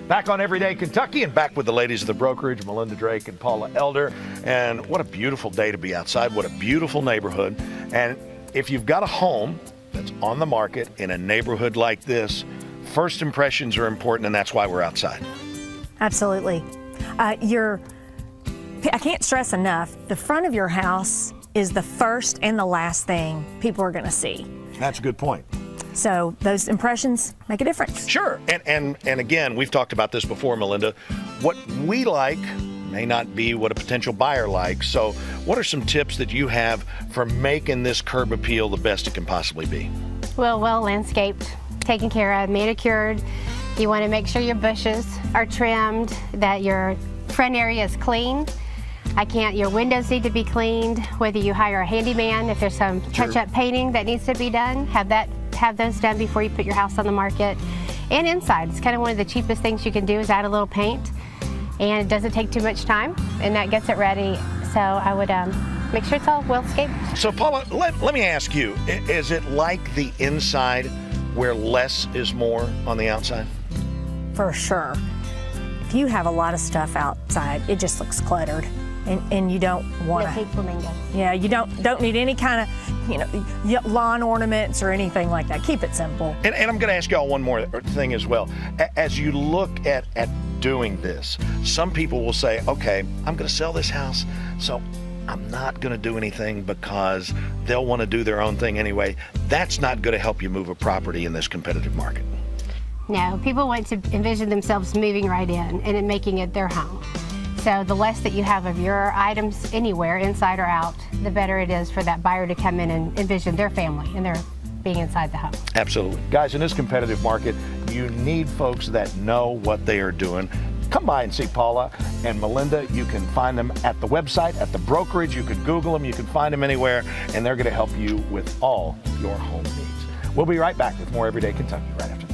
Back on Everyday Kentucky and back with the ladies of the brokerage, Melinda Drake and Paula Elder. And what a beautiful day to be outside. What a beautiful neighborhood. And if you've got a home that's on the market in a neighborhood like this, first impressions are important, and that's why we're outside. Absolutely. I can't stress enough, the front of your house is the first and the last thing people are going to see. That's a good point. So those impressions make a difference. Sure. And again, we've talked about this before, Melinda. What we like may not be what a potential buyer likes. So what are some tips that you have for making this curb appeal the best it can possibly be? Well landscaped, taken care of, manicured. You want to make sure your bushes are trimmed, that your front area is clean. Your windows need to be cleaned, whether you hire a handyman, if there's some touch-up painting that needs to be done, have those done before you put your house on the market. And inside, it's kind of one of the cheapest things you can do is add a little paint, and it doesn't take too much time, and that gets it ready. So I would make sure it's all well-scaped. So Paula, let me ask you, is it like the inside where less is more on the outside? For sure. If you have a lot of stuff outside, it just looks cluttered. And you don't want to. No pink flamingos. Yeah, you don't need any kind of, lawn ornaments or anything like that. Keep it simple. And I'm going to ask y'all one more thing as well. As you look at doing this, some people will say, okay, I'm going to sell this house, so I'm not going to do anything because they'll want to do their own thing anyway. That's not going to help you move a property in this competitive market. No, people want to envision themselves moving right in and making it their home. So the less that you have of your items anywhere, inside or out, the better it is for that buyer to come in and envision their family and their being inside the home. Absolutely. Guys, in this competitive market, you need folks that know what they are doing. Come by and see Paula and Melinda. You can find them at the website, at the brokerage. You can Google them. You can find them anywhere, and they're going to help you with all your home needs. We'll be right back with more Everyday Kentucky right after this.